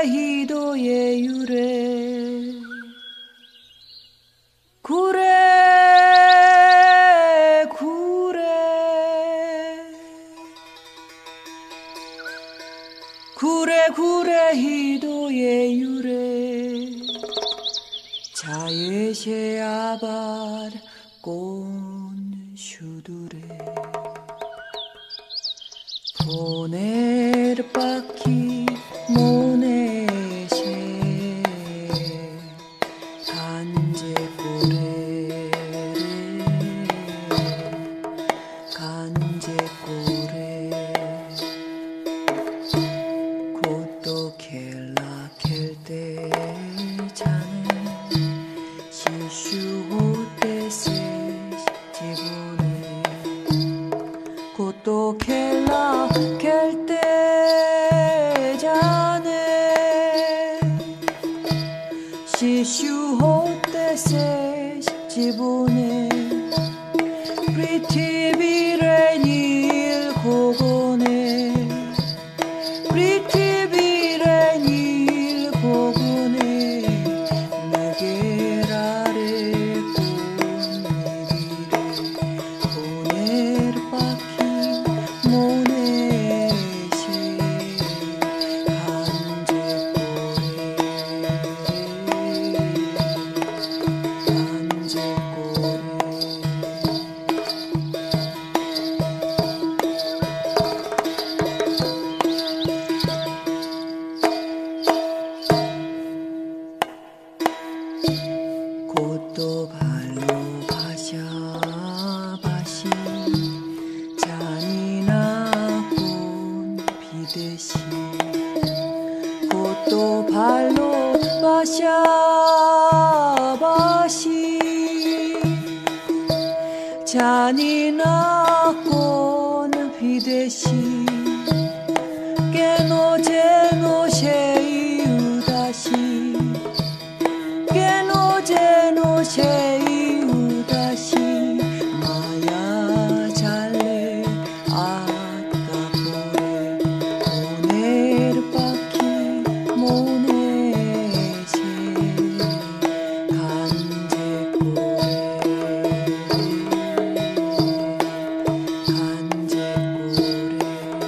히도의 유래 구레 구레 구레 구레 히도의 유래 자예셰 아발 꼰 슈두레 보낼 바퀴 모네셰 간제꼬레 간제꼬레 곧도 켈라 켈때 자네 시슈호테세 지보네 곧도 켈라 켈때 자네 시슈호테세 지보네 프리티비레 닐 고고네 프리티비레 닐 고고네 네게라레 꽃미비레 보낼 바퀴 모네시 곧도 발로 바샤바시 잔인하곤 비대시 곧도 발로 바샤바시 잔인하곤 비대시 깨노제노 셰이우다시 깨노제노 셰이우다시 마야 잘레 아까보레 보낼 바퀴 모네세 간제꼬레 간제꼬레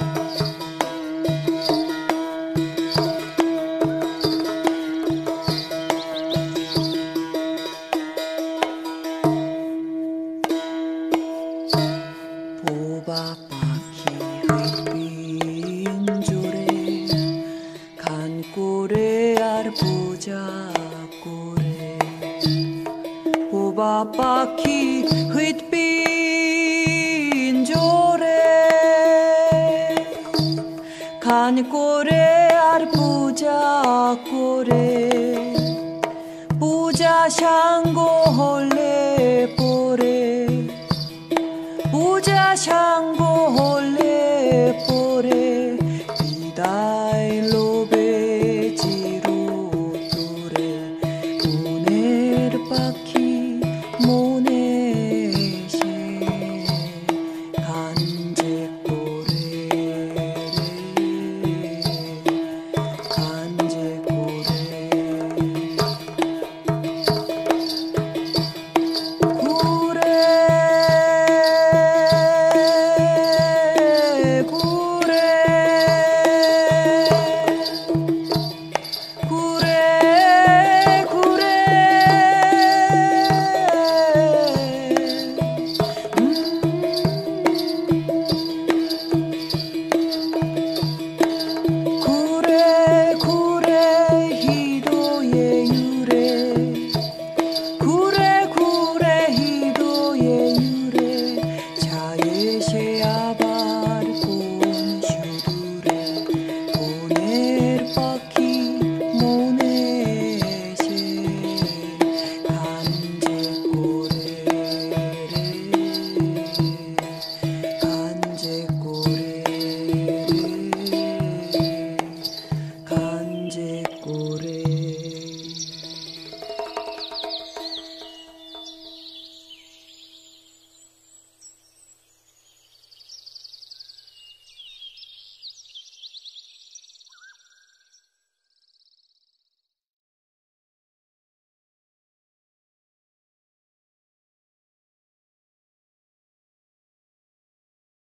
보박바퀴 흑빈조레 간꼬레 알보자꼬레 보박바퀴 흑빈조레 간꼬레 알보자꼬레 부자샹고 홀레